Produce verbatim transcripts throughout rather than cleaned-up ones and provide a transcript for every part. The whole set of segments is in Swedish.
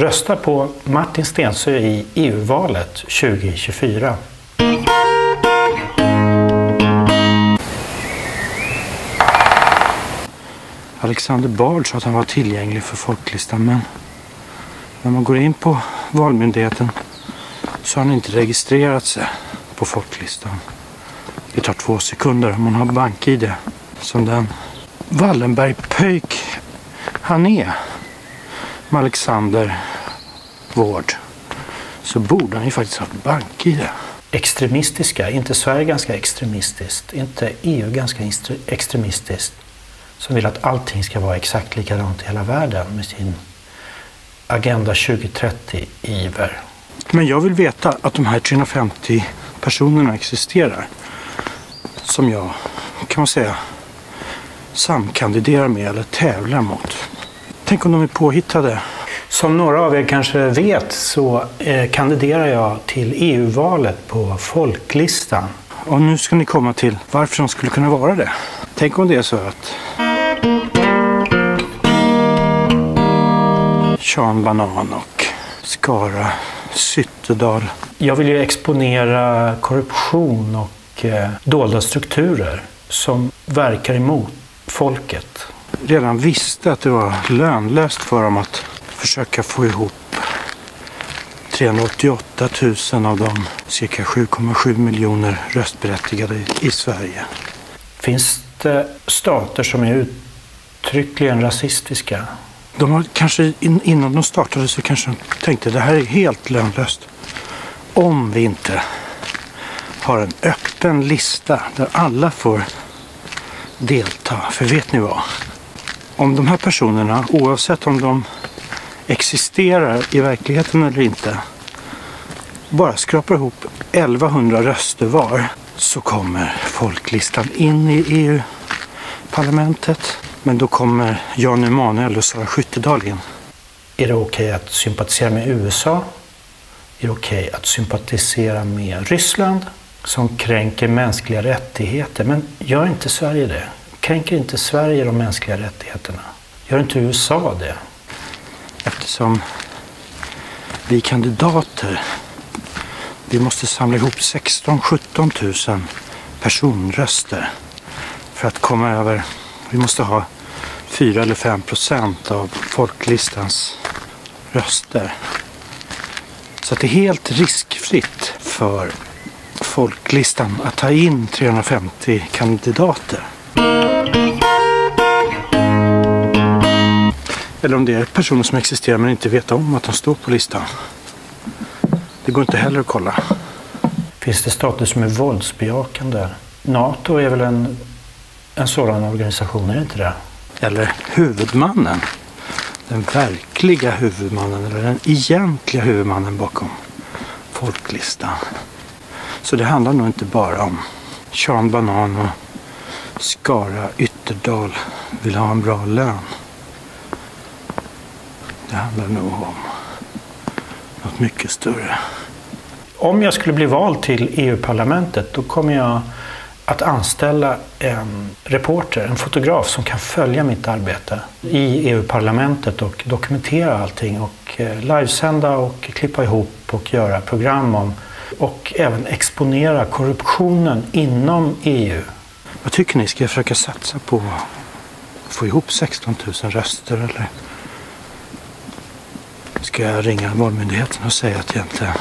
Rösta på Martin Stensö i E U-valet tjugo tjugofyra. Alexander Bard sa att han var tillgänglig för folklistan, men när man går in på Valmyndigheten så har han inte registrerat sig på folklistan. Det tar två sekunder om man har bank-I D. Som den Wallenberg-pöjk han är med Alexander Vård, så borde han ju faktiskt ha bank-I D. Extremistiska, inte Sverige ganska extremistiskt, inte E U ganska extremistiskt, som vill att allting ska vara exakt likadant i hela världen med sin Agenda tjugo trettio-iver. Men jag vill veta att de här trehundrafemtio personerna existerar som jag, kan man säga, samkandiderar med eller tävlar mot. Tänk om de är påhittade. Som några av er kanske vet så eh, kandiderar jag till E U-valet på folklistan. Och nu ska ni komma till varför de skulle kunna vara det. Tänk om det är så att Sean Banan och Skara Sytterdal. Jag vill ju exponera korruption och eh, dolda strukturer som verkar emot folket. Redan visste att det var lönlöst för dem att försöka få ihop trehundraåttioåtta tusen av de cirka sju komma sju miljoner röstberättigade i Sverige. Finns det stater som är uttryckligen rasistiska? De har kanske, innan de startade så kanske de tänkte att det här är helt lönlöst. Om vi inte har en öppen lista där alla får delta. För vet ni vad? Om de här personerna, oavsett om de existerar i verkligheten eller inte, bara skrapar ihop elvahundra röster var, så kommer folklistan in i E U-parlamentet. Men då kommer Jan Emanuel och Sara Skyttedal in. Är det okej att sympatisera med U S A? Är det okej att sympatisera med Ryssland som kränker mänskliga rättigheter? Men gör inte Sverige det? Kränker inte Sverige de mänskliga rättigheterna? Gör inte U S A det? Eftersom vi kandidater, vi måste samla ihop sexton till sjutton tusen personröster för att komma över. Vi måste ha fyra eller fem procent av folklistans röster. Så att det är helt riskfritt för folklistan att ta in trehundrafemtio kandidater. Eller om det är personer som existerar men inte vet om att de står på listan. Det går inte heller att kolla. Finns det stater som är våldsbejakande? NATO är väl en, en sådan organisation, är det inte det? Eller huvudmannen. Den verkliga huvudmannen eller den egentliga huvudmannen bakom folklistan. Så det handlar nog inte bara om Sean Banan och Skara Ytterdal vill ha en bra lön. Det handlar nog om något mycket större. Om jag skulle bli vald till E U-parlamentet, då kommer jag att anställa en reporter, en fotograf som kan följa mitt arbete i E U-parlamentet och dokumentera allting och livesända och klippa ihop och göra program om och även exponera korruptionen inom E U. Vad tycker ni? Ska jag försöka satsa på att få ihop sexton tusen röster eller ska jag ringa Valmyndigheten och säga att jag inte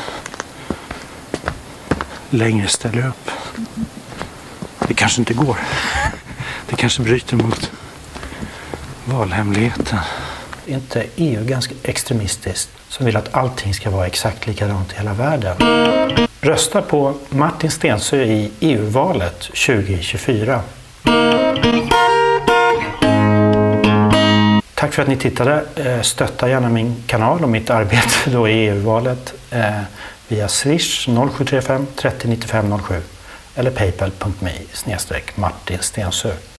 längre ställer upp? Det kanske inte går. Det kanske bryter mot valhemligheten. Är inte E U ganska extremistiskt som vill att allting ska vara exakt likadant i hela världen? Rösta på Martin Stensö i E U-valet tjugo tjugofyra. Tack för att ni tittade. Stötta gärna min kanal och mitt arbete då i E U-valet via Swish noll sju tre fem trettio nittiofem noll sju eller paypal punkt me slash Martin Stensö.